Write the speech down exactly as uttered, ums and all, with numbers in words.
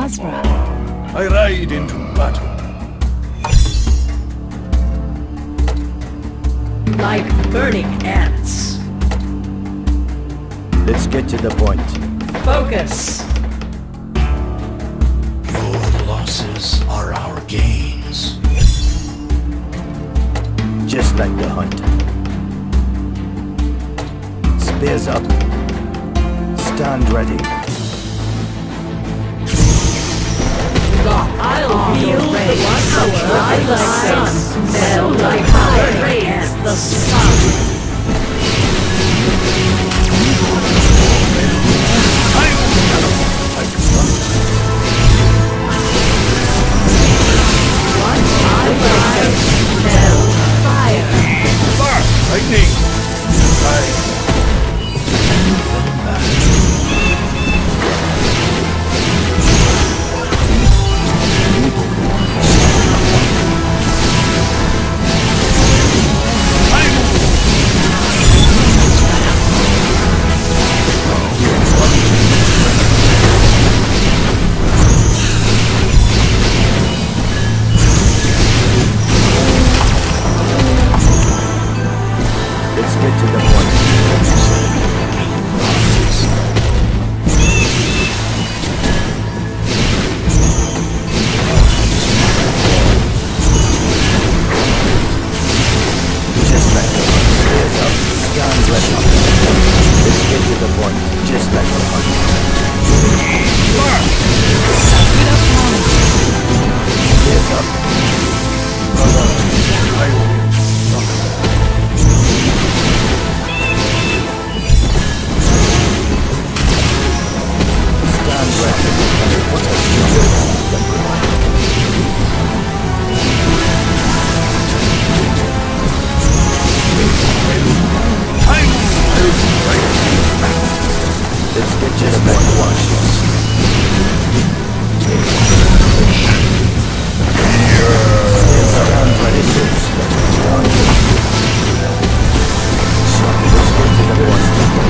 Basra. I ride into battle. Like burning ants. Let's get to the point. Focus. Your losses are our gains. Just like the hunt. Spears up. Stand ready. I'll feel the power like the sun, melt like fire as the sun. Once I rise, melt fire. Spark, lightning. I Let's get to the point. Just like the hunt. Spears up. Stand ready. Let's get to the point. Just like the hunt. Spears up. I will. Stand ready. What a Let's get to the point. Watch this. Stand ready. Let's get to the point.